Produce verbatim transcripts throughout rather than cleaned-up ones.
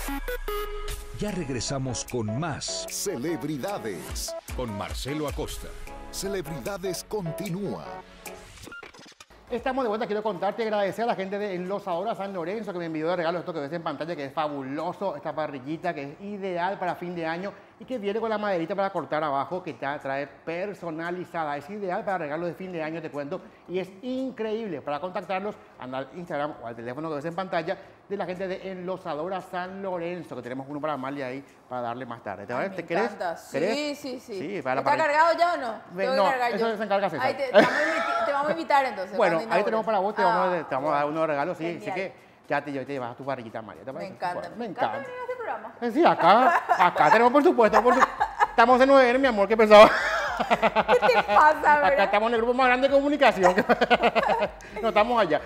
Ya regresamos con más Celebridades. con Marcelo Acosta. Celebridades continúa. Estamos de vuelta, quiero contarte y agradecer a la gente de Enlosadora San Lorenzo que me envió de regalo esto que ves en pantalla, que es fabuloso, esta parrillita que es ideal para fin de año y que viene con la maderita para cortar abajo, que te trae personalizada. Es ideal para regalos de fin de año, te cuento, y es increíble. Para contactarlos, anda al Instagram o al teléfono que ves en pantalla de la gente de Enlosadora San Lorenzo, que tenemos uno para Amalia ahí para darle más tarde. ¿Te, Ay, ¿te me querés? encanta. Sí, ¿Querés? sí, sí. Sí, para la ¿Está parrilla. cargado ya o no? Ve- Tengo no, que cargar eso yo. se encarga César. Ahí te, te vamos a inviti- te vamos a invitar entonces. Bueno, cuando ahí tenemos para vos, te, vamos, a, inaugures. te vamos a dar unos regalos, sí, así Genial. que ya te, te llevas tu parrillita, Amalia. ¿te Me parece? encanta. Bueno, me encanta venir a este programa. Eh, Sí, acá, acá tenemos por supuesto, por su- estamos en nueve ene, mi amor, que pensaba. ¿Qué te pasa, Acá verdad? estamos en el grupo más grande de comunicación. No estamos allá.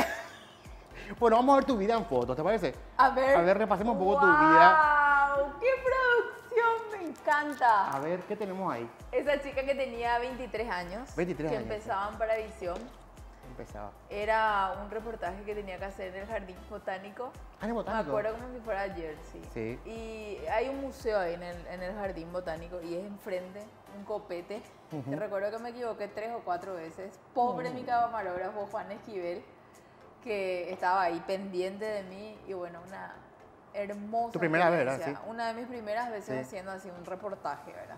Bueno, vamos a ver tu vida en fotos, ¿te parece? A ver. A ver, repasemos un poco tu vida. ¡Wow! ¡Qué producción! Me encanta. A ver, ¿qué tenemos ahí? Esa chica que tenía veintitrés años. veintitrés que años. empezaban para Visión. Empezaba. Era un reportaje que tenía que hacer en el Jardín Botánico. Ah, en el Botánico. Me acuerdo como si fuera ayer, sí. Sí. Y hay un museo ahí en el, en el Jardín Botánico y es enfrente, un copete. Te recuerdo que me equivoqué tres o cuatro veces. Pobre mi camarógrafo Juan Esquivel, que estaba ahí pendiente de mí y bueno, una hermosa Tu primera vez, experiencia. ¿verdad? Sí. Una de mis primeras veces Sí. haciendo así un reportaje, ¿verdad?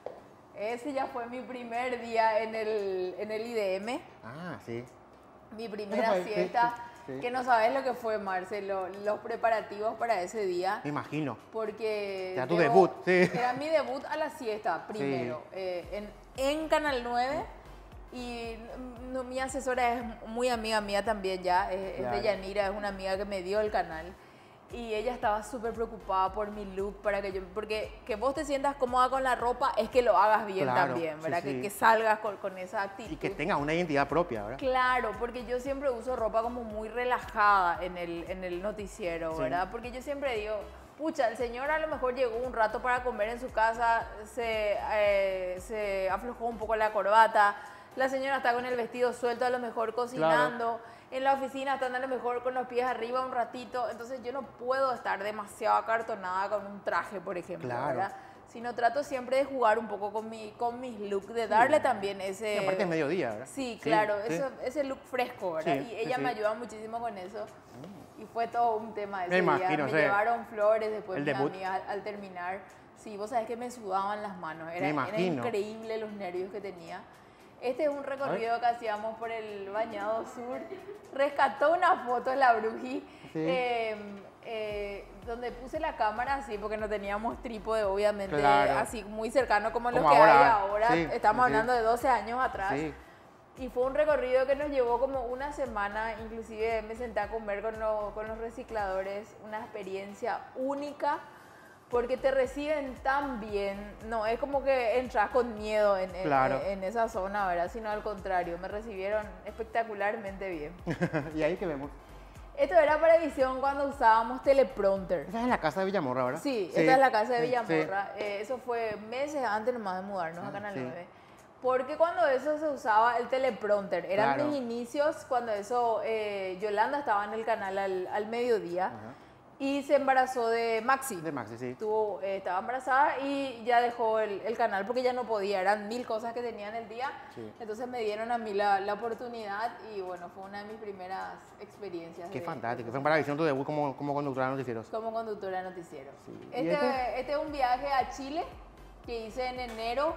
Ese ya fue mi primer día en el, en el I D M. Ah, sí. Mi primera fue- sí, fiesta, sí, sí. que no sabes lo que fue, Marcelo, los preparativos para ese día. Me imagino. Porque Era tu debo- debut, sí. Era mi debut a la siesta primero, eh, en, en Canal nueve. Y mm, mi asesora es muy amiga mía también ya, es, es Claro. de Yanira, es una amiga que me dio el canal. Y ella estaba súper preocupada por mi look, para que yo, porque que vos te sientas cómoda con la ropa es que lo hagas bien Claro, también, sí, ¿verdad? sí. Que, que salgas con, con esa actitud. Y que tengas una identidad propia, ¿verdad? Claro, porque yo siempre uso ropa como muy relajada en el, en el noticiero, Sí. ¿verdad? Porque yo siempre digo, pucha, el señor a lo mejor llegó un rato para comer en su casa, se, eh, se aflojó un poco la corbata, la señora está con el vestido suelto a lo mejor cocinando, en la oficina están a lo mejor con los pies arriba un ratito, entonces yo no puedo estar demasiado acartonada con un traje, por ejemplo, Claro. ¿verdad? Sino trato siempre de jugar un poco con, mi, con mis looks, de darle también ese... Y aparte es mediodía, ¿verdad? Sí, claro, sí. eso- ese look fresco, ¿verdad? Sí, y sí, ella sí. me ayuda muchísimo con eso. Y fue todo un tema ese Me día. imagino, Me sí. llevaron flores después El mis debut. amigas al, al terminar. Sí, vos sabés que me sudaban las manos. Era, Me era imagino. increíble los nervios que tenía. Este es un recorrido que hacíamos por el Bañado Sur. Rescató una foto de la Bruji. Sí. eh, eh, donde puse la cámara así, porque no teníamos trípode, obviamente, Claro. así muy cercano como, Como los que ahora. hay ahora. Sí, Estamos sí. hablando de doce años atrás. Sí. Y fue un recorrido que nos llevó como una semana, inclusive me senté a comer con, lo- con los recicladores, una experiencia única, porque te reciben tan bien, no es como que entras con miedo en, en- Claro. en esa zona, ¿verdad? Sino al contrario, me recibieron espectacularmente bien. Y ahí que vemos. Esto era para edición cuando usábamos teleprompter. Esa es la casa de Villamorra, ¿verdad? Sí, esta es la casa de sí, Villamorra. Eh, eso fue meses antes nomás de mudarnos Ah, a Canal sí. nueve. Porque cuando eso se usaba el teleprompter, eran Claro. mis inicios, cuando eso, eh, Yolanda estaba en el canal al, al mediodía Ajá. y se embarazó de Maxi. De Maxi, sí. Tuvo, eh, estaba embarazada y ya dejó el, el canal porque ya no podía, eran mil cosas que tenía en el día. Sí. Entonces me dieron a mí la, la oportunidad y bueno, fue una de mis primeras experiencias. Qué de- fantástico. Fue para visión tu debut como, como conductora de noticieros. como conductora de noticiero. Sí. ¿Y Este, este? este es un viaje a Chile que hice en enero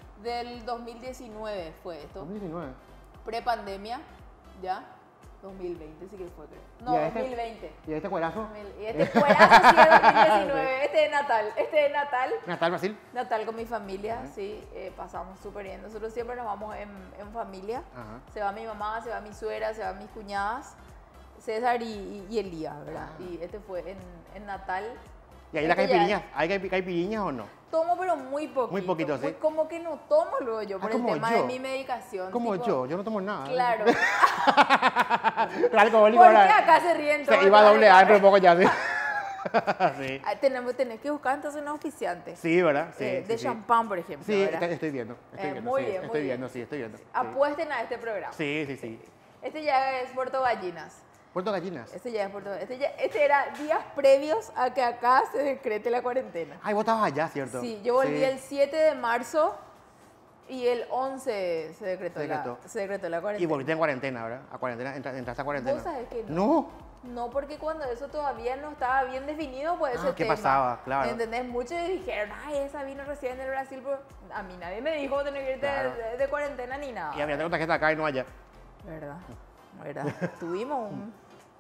del dos mil diecinueve, fue esto. dos mil diecinueve. Prepandemia, ¿ya? dos mil veinte sí que fue, creo. No, ¿Y a este? dos mil veinte. ¿Y este cuerazo? dos mil Y este fuerazo sí es dos mil diecinueve. Este es Natal. Este es Natal. Natal, Brasil. Natal con mi familia, sí. eh, pasamos súper bien. Nosotros siempre nos vamos en, en familia. Ajá. Se va mi mamá, se va mi suegra, se van mis cuñadas, César y, y, y Elías, ¿verdad? Ah. Y este fue en, en Natal. ¿Y ahí la Este ya- caipiriña? ¿Hay caipi- caipiriñas o no? Tomo, pero muy poquito. Muy poquito, sí. Muy- Como que no tomo luego yo Ah, por el como tema yo. de mi medicación. Como tipo- yo, yo no tomo nada. Claro. Alcohólico ¿Por qué ahora. acá se ríen todos? Se iba a doble A, pero poco ya. Sí. Sí. Ah, Tenemos, tenés que buscar entonces un auspiciante. Sí, ¿verdad? Sí, Eh, sí, de sí. champán, por ejemplo. Sí, ¿verdad? estoy, estoy viendo. Estoy Eh, viendo, muy sí, bien, muy estoy bien. viendo, sí, estoy viendo. sí. Apuesten a este programa. Sí, sí, sí. Este ya es Puerto Gallinas. Puerto Gallinas. Este ya es Puerto este, ya, este era días previos a que acá se decrete la cuarentena. Ay, vos estabas allá, ¿cierto? Sí, yo volví Sí. el siete de marzo y el once se decretó, Se decretó. La, se decretó la Y cuarentena. volviste en cuarentena, ¿verdad? A cuarentena, entra- entraste a cuarentena. ¿Vos sabés que no? No. No, porque cuando eso todavía no estaba bien definido, pues Ah, ese ¿qué tema. pasaba? Claro. ¿Entendés? Muchos dijeron, ay, esa vino recién del Brasil, pero a mí nadie me dijo tener que irte Claro. de, de cuarentena ni nada. Y había tengo tarjeta acá y no allá. ¿Verdad? ¿Verdad? Tuvimos un...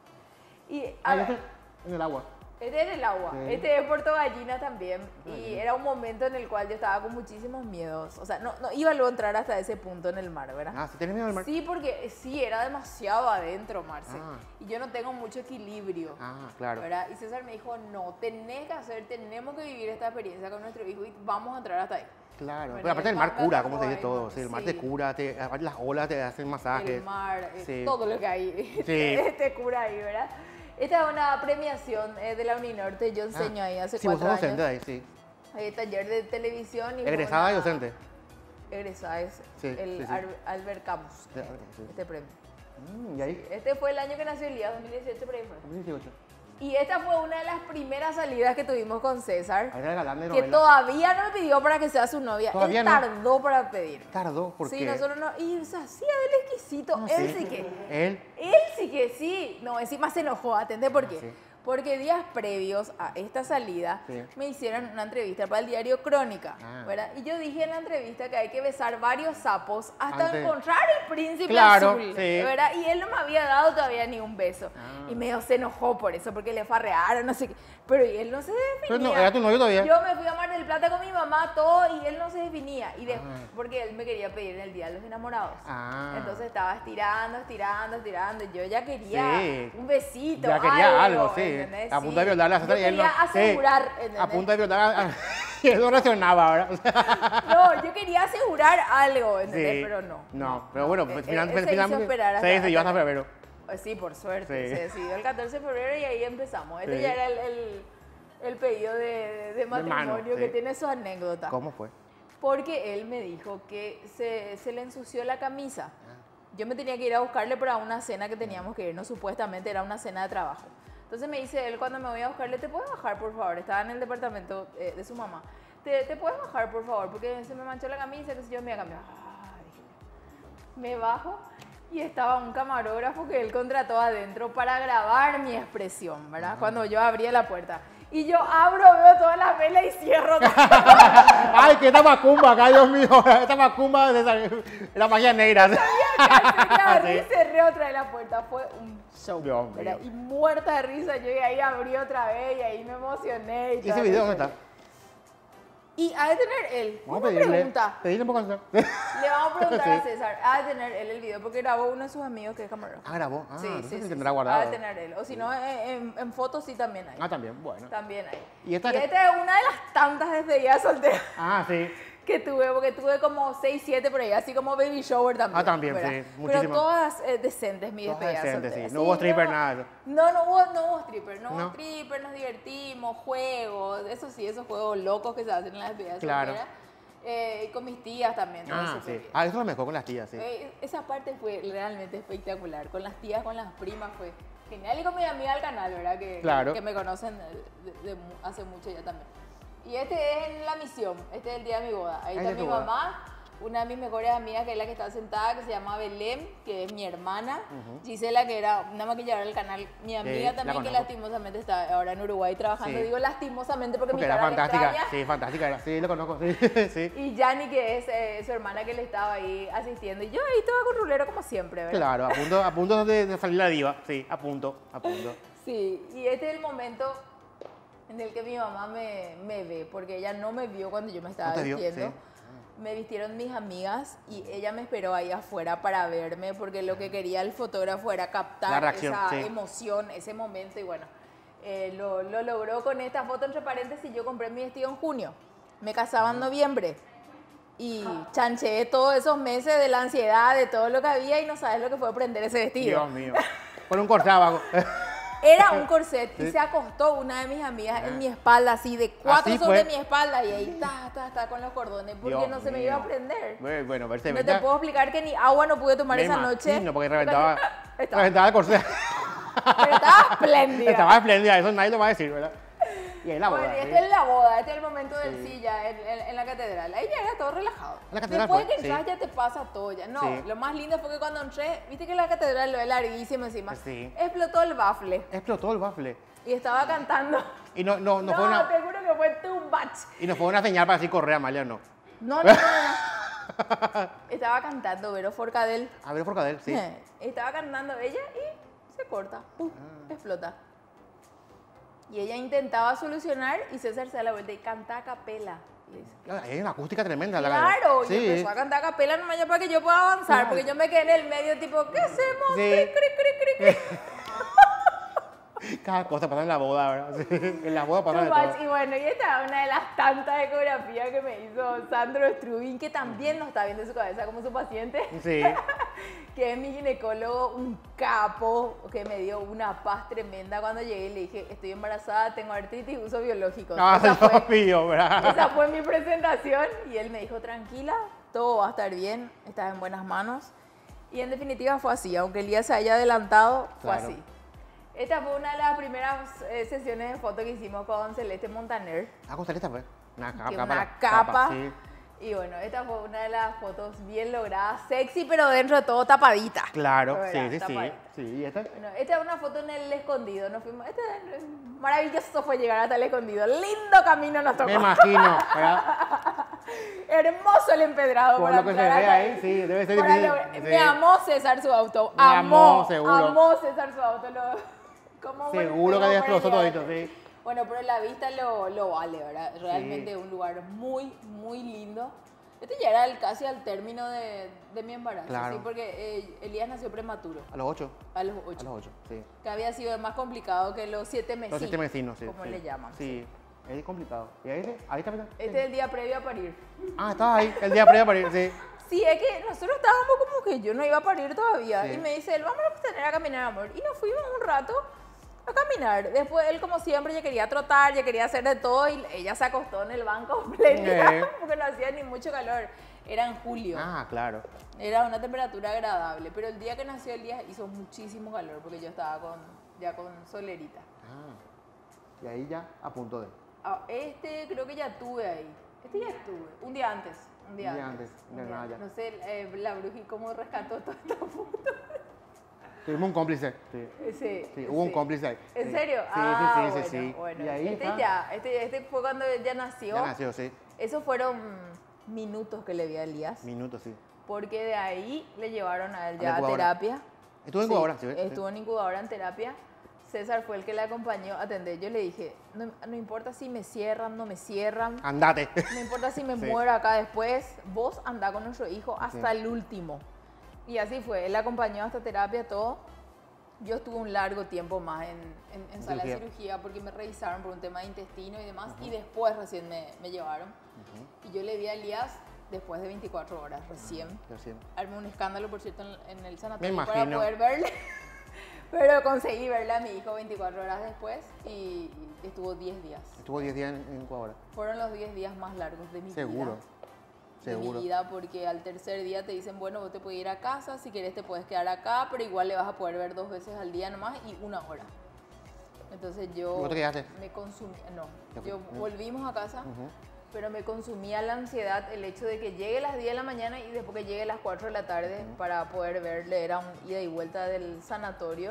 Y, a Ah, ver, este en el agua. este es el agua, Sí. este es Puerto Gallina también. Y era un momento en el cual yo estaba con muchísimos miedos. O sea, no, no iba luego a entrar hasta ese punto en el mar, ¿verdad? Ah, ¿sí tenés miedo del mar? Sí, porque sí, era demasiado adentro, Marce. Ah. Y yo no tengo mucho equilibrio. Ah, claro. ¿Verdad? Y César me dijo, no, tenés que hacer, tenemos que vivir esta experiencia con nuestro hijo y vamos a entrar hasta ahí. Claro. Bueno, Pero aparte el el mar mar me cura, atrapó como se dice ahí, todo. Sí, el mar te sí. cura, te, aparte las olas te hacen masajes. El mar, eh, Sí. todo lo que hay, Sí. te cura ahí, ¿verdad? Esta es una premiación eh, de la Uninorte, yo enseño Ah, ahí hace sí, vos cuatro sos docente años. ahí, sí. Hay taller de televisión y... fue Egresada y una- docente. Egresada es Sí, el sí, sí. Ar- Albert Camus, Sí, eh, sí. este premio. Mm, ¿Y ahí? Este fue el año que nació Elías, dos mil dieciocho, por ahí fue. dos mil dieciocho. Y esta fue una de las primeras salidas que tuvimos con César, Ahí era galán de que novela. todavía no me pidió para que sea su novia. ¿Todavía Él no? tardó para pedir. Tardó, ¿por Sí, qué? nosotros no. Y se hacía del exquisito. Ah, él sí. sí que. Él. Él sí que sí. No, encima se enojó. ¿Atendés por qué? sí. Porque días previos a esta salida Sí. me hicieron una entrevista para el diario Crónica, Ah. ¿verdad? Y yo dije en la entrevista que hay que besar varios sapos hasta Antes. encontrar el príncipe Claro, azul, sí. ¿verdad? Y él no me había dado todavía ni un beso. Ah. Y medio se enojó por eso, porque le farrearon, no sé qué. Pero y él no se definía. Pero no, era tu novio todavía. Yo me fui a Mar del Plata con mi mamá, todo, y él no se definía. Y de- Ah. Porque él me quería pedir en el Día de los Enamorados. Ah. Entonces estaba estirando, estirando, estirando. y Yo ya quería Sí. un besito, Ya quería algo, algo, sí. ¿entendés? A punto Sí. de violarla a Yo César y él no- quería sí. asegurar, ¿entendés? A punto de violar a... a- y él no reaccionaba, ¿verdad? O sea, No, yo quería asegurar algo, ¿entendés? sí. Pero no. No, pero bueno, Él- pues, él- final- él se hizo finalmente esperar hasta- se decidió hasta hasta- febrero. Pues sí, por suerte. Sí. Se decidió el catorce de febrero y ahí empezamos. Este Sí. ya era el, el- el pedido de, de mano, matrimonio que sí. tiene su anécdota. ¿Cómo fue? Porque él me dijo que se, se le ensució la camisa. Ah. Yo me tenía que ir a buscarle para una cena que teníamos que irnos, supuestamente era una cena de trabajo. Entonces me dice él, cuando me voy a buscarle, ¿te puedes bajar, por favor? Estaba en el departamento eh, de su mamá. ¿Te, ¿Te puedes bajar, por favor? Porque se me manchó la camisa, que sé yo, me voy a cambiar. Ay, dije yo. Me bajo y estaba un camarógrafo que él contrató adentro para grabar mi expresión, ¿verdad? Cuando yo abría la puerta. Y yo abro, veo todas las velas y cierro. Ay, qué esta macumba acá, Dios mío. Esta macumba de esa- la magia negra. Agarré y Sí. cerré otra vez la puerta. Fue un show. Dios ¿verdad? mío. Y muerta de risa, yo y ahí abrí otra vez y ahí me emocioné. Y, ¿Y ese toda video la dónde historia. está? Y ha de tener él. Vamos a Una pedirle. pregunta. Pedirle un poco de Le vamos a preguntar a Sí. César. Ha de tener él el video porque grabó uno de sus amigos que es camarógrafo. Ah, grabó. Ah, sí, entonces sí, se sí, tendrá sí. guardado. Ha de tener él. O si no, en, en- en fotos sí también hay. Ah, también, bueno. También hay. ¿Y esta y qué? esta es una de las tantas despedidas solteras Ah, sí. que tuve, porque tuve como seis, siete por ahí, así como baby shower también. Ah, también, ¿verdad? sí, Pero muchísimas. todas eh, decentes mis Todas despedidas decentes, solteras. sí. No hubo stripper, no- nada de eso. No, no hubo, no hubo stripper, no, No. hubo stripper, nos divertimos, juegos, eso sí, esos juegos locos que se hacen en las despedidas Claro. solteras. Eh, y con mis tías también. todo Ah, eso sí. fue- Ah, eso es lo mejor con las tías, sí. eh, esa parte fue realmente espectacular. Con las tías, con las primas fue genial. Y con mi amiga del canal, ¿verdad? Que, Claro. que me conocen de, de- de mu- hace mucho ya también. Y este es en la misión, este es el día de mi boda. Ahí Ahí está de mi tu boda. mamá, una de mis mejores amigas, que es la que está sentada, que se llama Belén, que es mi hermana. Gisela, que era una maquilladora del canal. Mi amiga la también, que conozco. lastimosamente está ahora en Uruguay trabajando. Sí. Digo lastimosamente porque, Porque mi era cara le fantástica. extraña. Sí, fantástica era. Sí, lo conozco, sí. sí. Y Yanni, que es eh, su hermana, que le estaba ahí asistiendo. Y yo ahí toda con rulero como siempre, ¿verdad? Claro, a punto, a punto de, de salir la diva. Sí, a punto, a punto. Sí, y este es el momento en el que mi mamá me, me ve, porque ella no me vio cuando yo me estaba ¿No te vio? vistiendo. Sí. Me vistieron mis amigas y ella me esperó ahí afuera para verme, porque lo que quería el fotógrafo era captar La reacción, esa sí. emoción, ese momento. Y bueno, eh, lo, lo logró con esta foto. Entre paréntesis, yo compré mi vestido en junio, me casaba en noviembre. Y chancheé todos esos meses de la ansiedad, de todo lo que había, y no sabes lo que fue prender ese vestido. Dios mío. Con un corsé abajo. Era un corset y Sí. se acostó una de mis amigas en mi espalda, así de cuatro Así sobre fue. mi espalda, y ahí está, está, está con los cordones, porque Dios no se me mío. iba a prender. Bueno, bueno, verse No te puedo explicar que ni agua no pude tomar Me esa noche. imagino, porque reventaba, Estaba- reventaba el corsé. Pero estaba espléndida. Estaba espléndida, eso nadie lo va a decir, ¿verdad? Y ahí la boda. Bueno, y ¿sí? este es la boda, este es el momento del Sí. sí ya en, en- en la catedral. Ahí ya era todo relajado. En la catedral Después fue, que entras sí. ya te pasa todo ya. No, Sí. lo más lindo fue que cuando entré, viste que la catedral lo es larguísimo encima. Sí. Explotó el bafle Explotó el bafle. y estaba cantando. Y no, no, no, No, fue una, te juro que fue too much. y no fue una señal para así correr, Amalia, no. No, no, no, no. Estaba cantando Vero Forcadell. A ver, Forcadell, sí. Eh, Estaba cantando ella y se corta. ¡Pum! Ah. Explota. Y ella intentaba solucionar y César se da la vuelta y canta a capela. le dice. Ah, es una acústica tremenda. la Claro, y sí. empezó a cantar a capela nomás ya para que yo pueda avanzar, Claro. porque yo me quedé en el medio tipo, ¿qué hacemos? Sí. Cri, cri, cri, cri, cri. Cada cosa pasa en la boda, ¿verdad? Sí. En la boda pasa Too de much. todo. Y bueno, y esta es una de las tantas ecografías que me hizo Sandro Strubin, que también no está viendo su cabeza como su paciente, Sí. que es mi ginecólogo, un capo, que me dio una paz tremenda cuando llegué y le dije, estoy embarazada, tengo artritis, uso biológicos. No, Esa Dios fue- mío, ¿verdad? Esa fue mi presentación y él me dijo, tranquila, todo va a estar bien, estás en buenas manos. Y en definitiva fue así, aunque el día se haya adelantado, fue Claro. así. Esta fue una de las primeras eh, sesiones de foto que hicimos con Celeste Montaner, Ah, con Celeste fue. Una capa. que la- una capa. sí. Y bueno, esta fue una de las fotos bien logradas, sexy, pero dentro de todo tapadita. Claro, ¿Verdad? sí, sí, sí. Tapadita. Sí, ¿y esta? Bueno, esta es una foto en el escondido. Nos fuimos, este, maravilloso fue llegar hasta el escondido. Lindo camino nos tocó. Me imagino, ¿verdad? Hermoso el empedrado. Por para lo que se entrar ve hasta ahí, sí, debe ser Para difícil, lograr- sí. Me amó César su auto. Me amó, seguro. Amó César su auto. Lo, cómo Seguro que golpeó destrozó para todito, llegar. sí. Bueno, pero la vista lo, lo vale, ¿verdad? Realmente Sí. un lugar muy, muy lindo. Este ya era el- casi al término de, de mi embarazo, Claro. ¿sí? Porque eh, Elías nació prematuro, A los ocho. a los A ocho. los ocho, sí. Que había sido más complicado que los siete meses. Los siete vecinos, sí. Como sí. le llaman. Sí, es complicado. ¿Y ahí, ahí está? Este es el día previo a parir. Ah, estabas ahí, el día previo para ir, sí. Sí, es que nosotros estábamos como que yo no iba a parir todavía. Sí. Y me dice él, vamos a tener a caminar, amor. Y nos fuimos un rato a caminar. Después él, como siempre, ya quería trotar, ya quería hacer de todo. Y ella se acostó en el banco plena Sí. porque no hacía ni mucho calor. Era en julio. Ah, claro. Era una temperatura agradable. Pero el día que nació Elías hizo muchísimo calor porque yo estaba con, ya con solerita. Ah. Y ahí ya a punto de. Ah, este creo que ya tuve ahí. Este ya estuve. Un día antes. Un día, Un día antes. antes, un de día nada antes. ya. No sé, eh, la bruji cómo rescató toda esta foto. Tuvimos un cómplice. Sí. Sí, Sí, hubo un sí. cómplice ahí. ¿En Sí. serio? Sí, ah, sí, sí, bueno, sí, sí. bueno. Y ahí este está. ya, este, este fue cuando ya nació. Ya nació, sí. Esos fueron minutos que le vi a Elías. Minutos, sí. Porque de ahí le llevaron a él A la ya a incubadora. terapia. Estuvo en Sí, incubadora, sí. sí. Estuvo en incubadora en terapia. César fue el que le acompañó a atender. Yo le dije, no, no importa si me cierran, no me cierran. Andate. No importa si me Sí. muero acá después, vos andá con nuestro hijo hasta Sí. el último. Y así fue, él acompañó hasta terapia, todo. Yo estuve un largo tiempo más en, en, en sala de Cirugía. cirugía porque me revisaron por un tema de intestino y demás. Y después recién me, me llevaron. Y yo le vi a Elías después de veinticuatro horas, recién. Recién. Armé un escándalo, por cierto, en, en el sanatorio Me para imagino. poder verle. Pero conseguí verle a mi hijo veinticuatro horas después y, y estuvo diez días. Estuvo diez días en, en incubadora. Fueron los diez días más largos de mi Seguro. vida. Seguro. De mi vida, porque al tercer día te dicen, bueno, vos te puedes ir a casa, si querés te puedes quedar acá, pero igual le vas a poder ver dos veces al día nomás y una hora. Entonces yo ¿Y vos te quedaste? me consumí, no, Ya fue. yo Mm. volvimos a casa, Ujú. pero me consumía la ansiedad el hecho de que llegue a las diez de la mañana y después que llegue a las cuatro de la tarde para poder verle, era un ida y vuelta del sanatorio.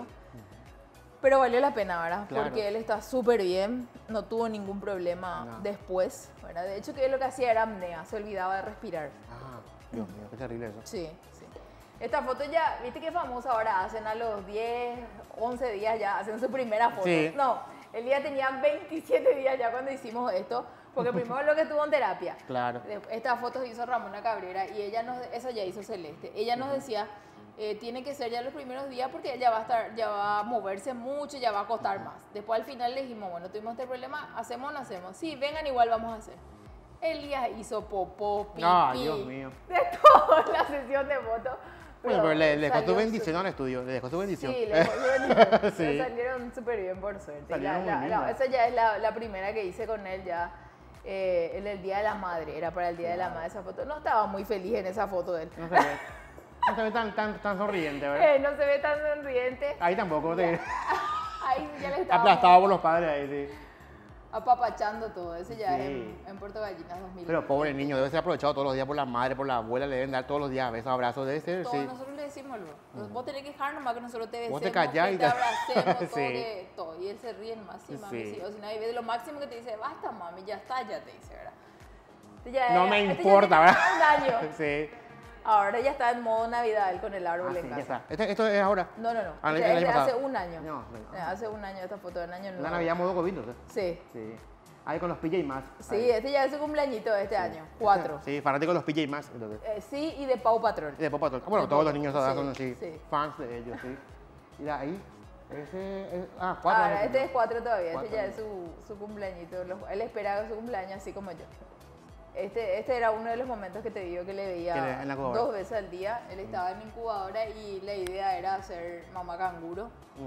Pero valió la pena, ¿verdad? Claro. Porque él está súper bien, no tuvo ningún problema No. después, ¿verdad? De hecho, que él lo que hacía era apnea, se olvidaba de respirar. Ah, Dios mío, qué terrible eso. Sí, sí. Esta foto ya, viste qué famosa ahora hacen a los diez, once días ya, hacen su primera foto. Sí. No, el día tenía veintisiete días ya cuando hicimos esto, porque primero lo que estuvo en terapia. Claro. De- Esta foto hizo Ramona Cabrera y ella nos, esa ya hizo Celeste. Ella nos decía, eh, tiene que ser ya los primeros días porque ella va a estar, ya va a moverse mucho, ya va a costar más. Después al final le dijimos, bueno, tuvimos este problema, ¿hacemos o no hacemos? Sí, vengan, igual vamos a hacer. Elías hizo popó, pipí, Ay, Dios mío. de toda la sesión de fotos. Bueno, pero le, le dejó salió tu bendición súper- al estudio. Le dejó tu bendición. Sí, le dejó su bendición. Sí. Pero salieron súper bien, por suerte. Salieron La- muy la- no, lindas. esa ya es la, la primera que hice con él ya eh, en el Día de la Madre. Era para el Día de la Madre esa foto. No estaba muy feliz en esa foto de él. No se ve. No se ve tan, tan, tan sonriente, ¿verdad? Eh, no se ve tan sonriente. Ahí tampoco te... Ahí ya le estaba Aplastado por los padres ahí, sí. apapachando todo. Ese ya Sí. es en, en Puerto Gallinas dos mil. Pero pobre niño, debe ser aprovechado todos los días por la madre, por la abuela, le deben dar todos los días besos, abrazos, debe ser, Todos sí. nosotros le decimos, Lu, vos tenés que dejar nomás que nosotros te besemos, Vos te callás que y te te- abracemos, todo, Sí. que- todo. Y él se ríe nomás, sí, mami, Sí. sí. O si no, hay veces lo máximo que te dice, basta, mami, ya está, ya te dice, ¿verdad? Este ya No es- me este ya importa, tiene ¿verdad? Un año. Sí. Ahora ya está en modo Navidad él con el árbol Ah, en sí, ya casa. está. Este- ¿Esto es ahora? No, no, no. Ah, el Este es año de hace pasado. un año. No, no. Eh, Hace un año esta foto del año nuevo. La Navidad modo COVID, ¿no? Sí. Sí. Ahí con los P J más. Sí, Ahí. este ya es su cumpleañito de este año. Cuatro. Sí, fanático de los P J más. Entonces. Eh, sí, y de Pau Patrol. Y de Pop Patrol. Ah, bueno, De todos Pop- los niños ahora sí, son así, sí. fans de ellos, sí. Mira ahí, ese es, ah, cuatro Ahora, años. este es cuatro todavía, Cuatro este ya años. es su, su cumpleañito. Los- Él esperaba su cumpleaños así como yo. Este, este era uno de los momentos que te digo que le veía Que le- en la incubadora. dos veces al día. Él estaba en mi incubadora y la idea era hacer mamá canguro.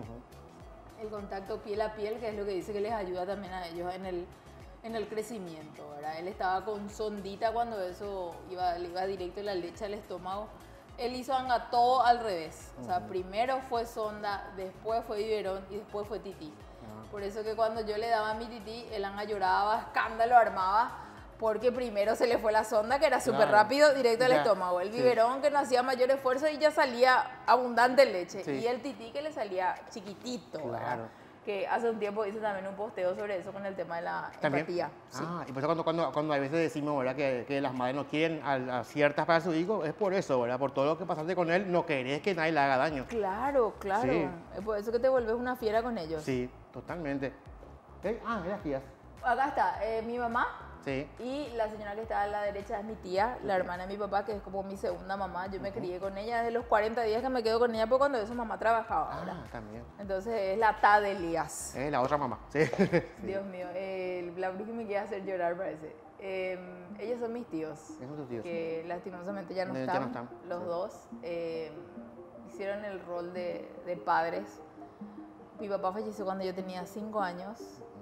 Ujú. El contacto piel a piel, que es lo que dice que les ayuda también a ellos en el, en el crecimiento, ¿verdad? Él estaba con sondita cuando eso iba, le iba directo la leche al estómago. Él hizo anga todo al revés. O sea, primero fue sonda, después fue biberón y después fue tití. Por eso que cuando yo le daba mi tití, el anga lloraba, escándalo armaba, porque primero se le fue la sonda, que era súper Claro. rápido, directo al Ya, estómago. El sí. biberón, que no hacía mayor esfuerzo y ya salía abundante leche. Sí. Y el tití, que le salía chiquitito, ¿verdad? Claro. Que hace un tiempo hice también un posteo sobre eso con el tema de la ¿También? empatía. Sí. Ah, y por eso cuando, cuando, cuando a veces decimos, ¿verdad? Que, que las madres no quieren a, a ciertas para su hijo, es por eso, ¿verdad? Por todo lo que pasaste con él, no querés que nadie le haga daño. Claro, claro. Sí. Es por eso que te vuelves una fiera con ellos. Sí, totalmente. Eh, Ah, eras tías. Acá está, eh, mi mamá Sí. y la señora que está a la derecha es mi tía, la hermana de mi papá, que es como mi segunda mamá. Yo me crié con ella desde los cuarenta días que me quedo con ella, porque cuando eso mamá trabajaba, ¿verdad? Ah, también. Entonces es la Ta de Elías. Es la otra mamá. Sí. Dios mío, el Blauri que me quiere hacer llorar parece. Eh, ellos son mis tíos, Esos son tus tíos. que lastimosamente ya no Ya están, no están, los sí. dos. Eh, hicieron el rol de, de padres. Mi papá falleció cuando yo tenía cinco años.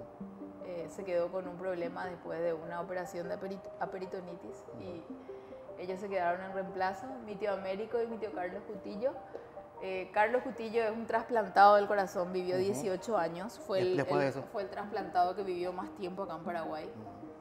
Eh, se quedó con un problema después de una operación de aperi- aperitonitis y ellos se quedaron en reemplazo, mi tío Américo y mi tío Carlos Cutillo. Eh, Carlos Cutillo es un trasplantado del corazón, vivió dieciocho años, fue el, Después de el- eso. fue el trasplantado que vivió más tiempo acá en Paraguay.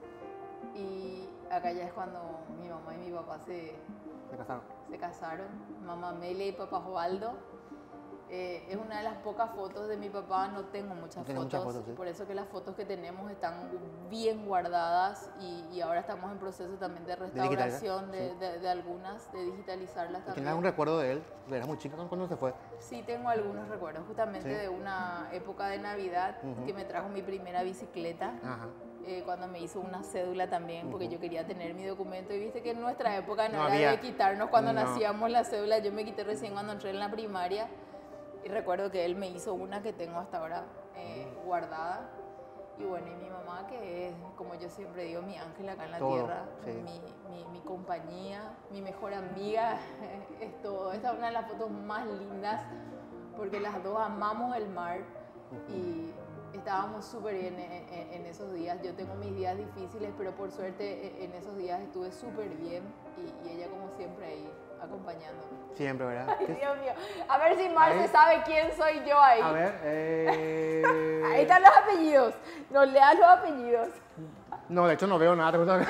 Y acá ya es cuando mi mamá y mi papá se, Se casaron. se casaron, mamá Mele y papá Osvaldo. Eh, es una de las pocas fotos de mi papá, no tengo muchas No tiene fotos, muchas fotos, sí. por eso que las fotos que tenemos están bien guardadas y, y ahora estamos en proceso también de digitalizar, restauración de, sí. de- de algunas, de digitalizarlas ¿Tienes también. algún recuerdo de él? Era muy chica cuando se fue. Sí, tengo algunos recuerdos, justamente Sí. de una época de Navidad Ujú. que me trajo mi primera bicicleta. Ajá. eh, cuando me hizo una cédula también, porque yo quería tener mi documento. Y viste que en nuestra época no, No era había. de quitarnos cuando No. nacíamos la cédula. Yo me quité recién cuando entré en la primaria. Y recuerdo que él me hizo una que tengo hasta ahora eh, guardada. Y bueno, y mi mamá, que es, como yo siempre digo, mi ángel acá en la Todo, tierra, sí. mi, mi, mi compañía, mi mejor amiga, es todo. Esta es una de las fotos más lindas, porque las dos amamos el mar y estábamos súper bien en, en- en esos días. Yo tengo mis días difíciles, pero por suerte en- en esos días estuve súper bien y, y ella como siempre ahí acompañándome. Siempre, ¿verdad? Ay, ¿Qué- Dios mío. A ver si Marce Ahí. sabe quién soy yo ahí. A ver, eh... Ahí están los apellidos. No leas los apellidos. No, de hecho no veo nada. te juro.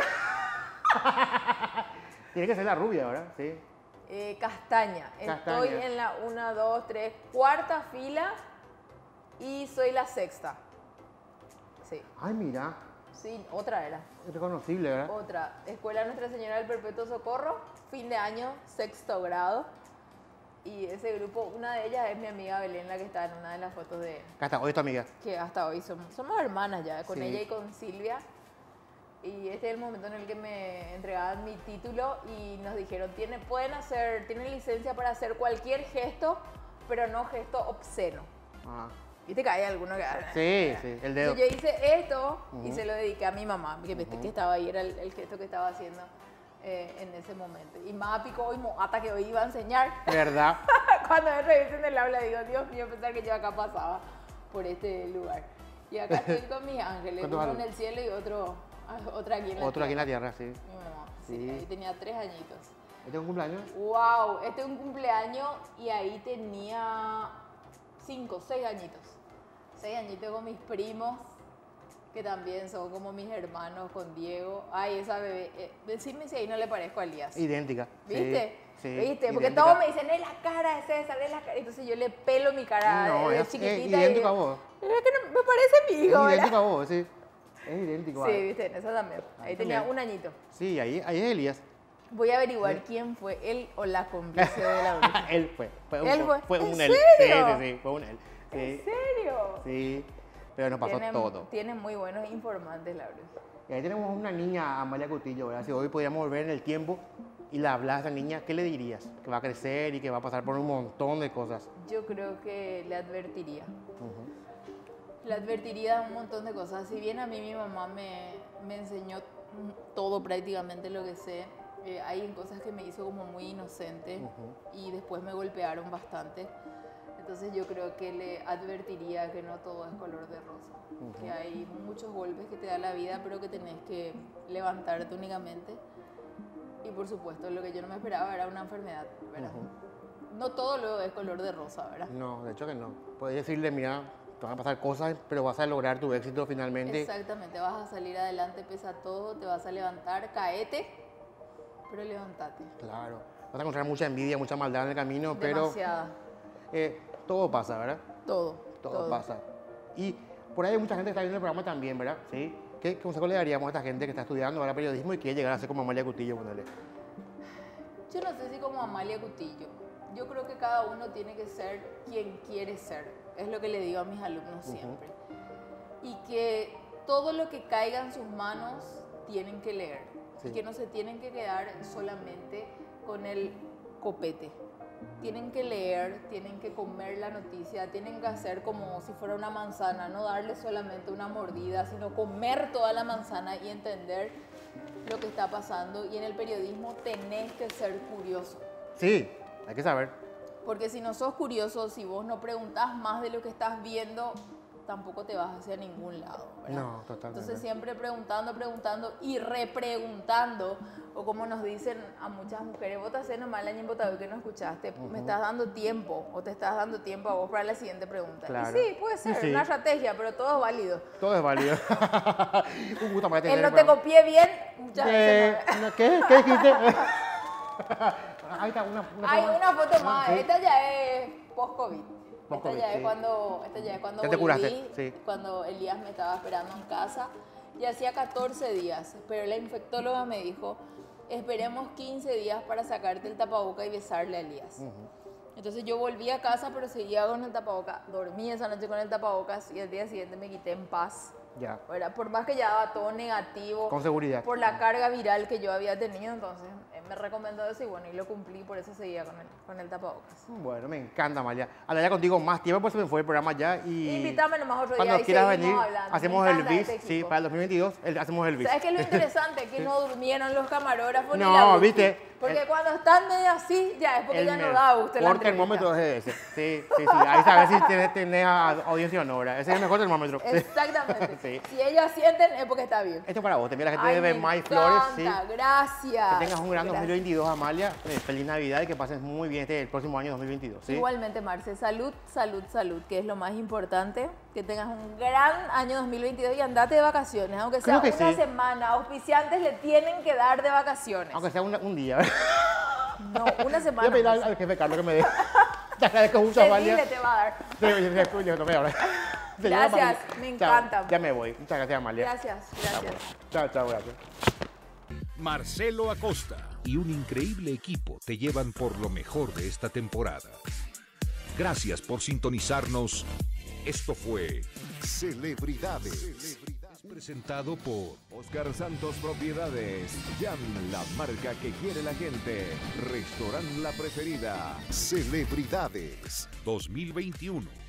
Tiene que ser la rubia, ¿verdad? Sí. Eh, castaña. Castaña. Estoy en la una, dos, tres, cuarta fila y soy la sexta. Sí, Ay, mira, sí, otra era. es reconocible, ¿verdad? Otra. Escuela Nuestra Señora del Perpetuo Socorro, fin de año, sexto grado. Y ese grupo, una de ellas es mi amiga Belén, la que está en una de las fotos de, Acá está, hoy es tu amiga. que hasta hoy somos, somos hermanas ya, con Sí. ella y con Silvia. Y este es el momento en el que me entregaban mi título y nos dijeron, tienen, pueden hacer, tienen licencia para hacer cualquier gesto, pero no gesto obsceno. Ah. Viste que hay alguno que... Sí, sí, el dedo. Entonces yo hice esto y Ujú. se lo dediqué a mi mamá, que, viste que estaba ahí, era el, el gesto que estaba haciendo eh, en ese momento. Y más pico hoy moata que hoy iba a enseñar. ¿Verdad? Cuando me revisen el aula digo, Dios mío, pensar que yo acá pasaba por este lugar. Y acá estoy con mis ángeles, ¿Cuántos uno en ángeles? el cielo y otro, ah, otra aquí en la Otro aquí en tierra. la tierra, sí. Mi mamá, sí, Sí. ahí tenía tres añitos. ¿Este es un cumpleaños? Wow, este es un cumpleaños y ahí tenía cinco, seis añitos. Seis añitos con mis primos, que también son como mis hermanos, con Diego. Ay, esa bebé, eh, decime si ahí no le parezco a Elías. Idéntica. ¿Viste? Sí, ¿Viste? Porque idéntica. todos me dicen, es la cara de César, es la cara. Entonces yo le pelo mi cara No, de, de es, chiquitita. es y idéntico digo, a vos. "Es que no- me parece mi hijo, Es ¿verdad?". idéntico a vos, sí. Es idéntico. Sí, ah. viste, en esa también. Ahí Ahí tenía también. un añito. Sí, ahí, ahí es Elías. Voy a averiguar quién fue él o la cómplice de la bruja. Él fue. Fue un, ¿Él fue? fue un ¿En él. serio? Sí, sí, sí, fue un él. Sí, ¿En serio? sí. Pero nos pasó Tiene, todo. tiene muy buenos informantes la bruja. Y ahí tenemos una niña, Amalia Cutillo, ¿verdad? Si hoy pudiéramos volver en el tiempo y le hablas a esa niña, ¿qué le dirías? Que va a crecer y que va a pasar por un montón de cosas. Yo creo que le advertiría. Le advertiría un montón de cosas. Si bien a mí mi mamá me, me enseñó todo prácticamente lo que sé, eh, hay cosas que me hizo como muy inocente y después me golpearon bastante. Entonces yo creo que le advertiría que no todo es color de rosa, que hay muchos golpes que te da la vida, pero que tenés que levantarte únicamente. Y por supuesto, lo que yo no me esperaba era una enfermedad, ¿verdad? No todo luego es color de rosa, ¿verdad? No, de hecho que no. Puedes decirle, mira, te van a pasar cosas, pero vas a lograr tu éxito finalmente. Exactamente, vas a salir adelante, pesa todo, te vas a levantar, caete, pero levántate. Claro. Vas a encontrar mucha envidia, mucha maldad en el camino, pero Demasiada. eh, todo pasa, ¿verdad? Todo. Todo, pasa. Y por ahí hay mucha gente que está viendo el programa también, ¿verdad? ¿Sí? ¿Qué consejo le daríamos a esta gente que está estudiando ahora periodismo y quiere llegar a ser como Amalia Cutillo? Ponele? Yo no sé si como Amalia Cutillo. Yo creo que cada uno tiene que ser quien quiere ser. Es lo que le digo a mis alumnos siempre. Y que todo lo que caiga en sus manos tienen que leer. Sí. Y que no se tienen que quedar solamente con el copete. Tienen que leer, tienen que comer la noticia, tienen que hacer como si fuera una manzana, no darle solamente una mordida, sino comer toda la manzana y entender lo que está pasando. Y en el periodismo tenés que ser curioso. Sí, hay que saber. Porque si no sos curioso, si vos no preguntás más de lo que estás viendo, tampoco te vas hacia ningún lado, ¿verdad? No, totalmente. Entonces siempre preguntando, preguntando y repreguntando, o como nos dicen a muchas mujeres, vos te haces nomás el año votado que no escuchaste, me estás dando tiempo, o te estás dando tiempo a vos para la siguiente pregunta. Claro. Y sí, puede ser, Sí. una estrategia, pero todo es válido. Todo es válido. Un gusto para tener El no el te programa. copié bien, muchas Eh, veces no. ¿Qué? ¿Qué dijiste? Ahí está, una, una Hay toma. una foto Ah, más, sí. esta ya es post-COVID. Esta Post-COVID, ya sí. es cuando, esta ya es cuando Ya te volví, curaste, sí. cuando Elías me estaba esperando en casa. Y hacía catorce días, pero la infectóloga me dijo, esperemos quince días para sacarte el tapaboca y besarle a Elías. Entonces yo volví a casa, pero seguía con el tapaboca. Dormí esa noche con el tapabocas y el día siguiente me quité en paz. Ya, ¿Verdad? Por más que ya daba todo negativo, con seguridad. por la carga viral que yo había tenido, entonces eh, me recomendó eso y bueno, y lo cumplí, por eso seguía con el, con el tapabocas. Bueno, me encanta, Amalia. Hablaría contigo más tiempo, pues se me fue el programa ya y... Invítame nomás otro Cuando día y quieras seguimos venir, hablando. hacemos Me el encanta bis, este sí, equipo. para el dos mil veintidós el- hacemos el bis. ¿Sabes qué es lo interesante? Que no durmieron los camarógrafos ni No, la Lucy. ¿viste? Porque El- cuando están medio así, ya es porque ya no da gusto la mejor entrevista. termómetro es ese. Sí, sí, sí. Ahí sabes si tenés, tenés a- audiencia o no, ¿verdad? Ese es el mejor termómetro. Sí. Exactamente. Sí. Si ellos asienten es porque está bien. Esto es para vos, te mira la gente Ay, de me Bemay Flores. Sí. encanta, gracias. Que tengas un gran Gracias. dos mil veintidós, Amalia. Eh, feliz Navidad y que pases muy bien este el próximo año dos mil veintidós. ¿sí? Igualmente, Marce, salud, salud, salud, que es lo más importante. Que tengas un gran año dos mil veintidós y andate de vacaciones, aunque sea Creo que una sí. semana. Auspiciantes le tienen que dar de vacaciones. Aunque sea una- un día. ¿verdad? No, una Voy a semana. pedir al, más. al jefe Carlos que me dé. Te agradezco mucho, Te Amalia. dile, te va a dar. Sí, sí, sí, yo tomé ahora. Señora Gracias, Amalia. me Chao, encanta. Ya me voy. Muchas gracias, Amalia. Gracias, gracias. Chao, chao, gracias. Marcelo Acosta y un increíble equipo te llevan por lo mejor de esta temporada. Gracias por sintonizarnos. Esto fue Celebridades. presentado por Oscar Santos Propiedades. Jam, la marca que quiere la gente. Restaurant La Preferida. Celebridades. dos mil veintiuno.